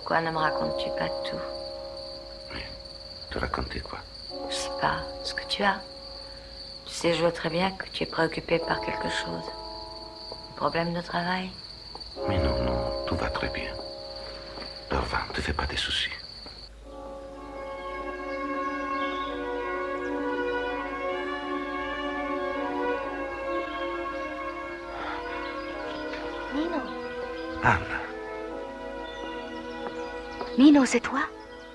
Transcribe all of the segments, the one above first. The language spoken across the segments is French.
Pourquoi ne me racontes-tu pas tout? Oui. Te raconter quoi? Je sais pas, ce que tu as. Tu sais, je vois très bien que tu es préoccupé par quelque chose. Problème de travail? Mais non, non, tout va très bien. Alors va, ne te fais pas des soucis. Nino. Anna. Nino, c'est toi?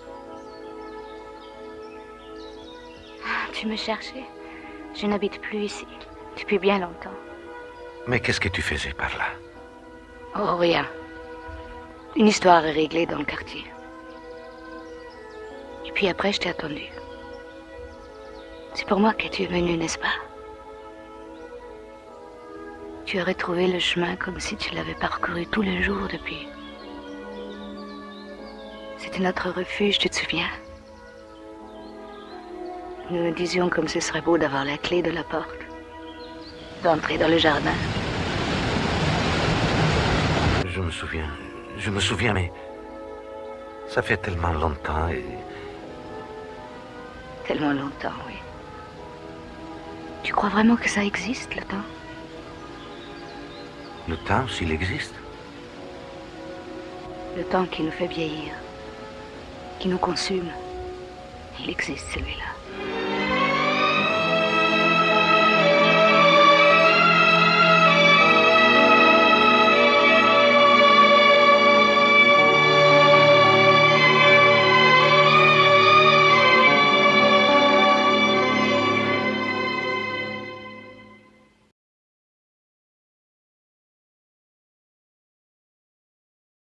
Ah, tu me cherchais. Je n'habite plus ici depuis bien longtemps. Mais qu'est-ce que tu faisais par là? Oh, rien. Une histoire à régler dans le quartier. Et puis après, je t'ai attendu. C'est pour moi que tu es venu, n'est-ce pas? Tu as retrouvé le chemin comme si tu l'avais parcouru tous les jours depuis. C'était notre refuge, tu te souviens? Nous nous disions comme ce serait beau d'avoir la clé de la porte, d'entrer dans le jardin. Je me souviens, mais ça fait tellement longtemps et... Tellement longtemps, oui. Tu crois vraiment que ça existe, le temps? Le temps, s'il existe? Le temps qui nous fait vieillir, qui nous consume. Il existe, celui-là.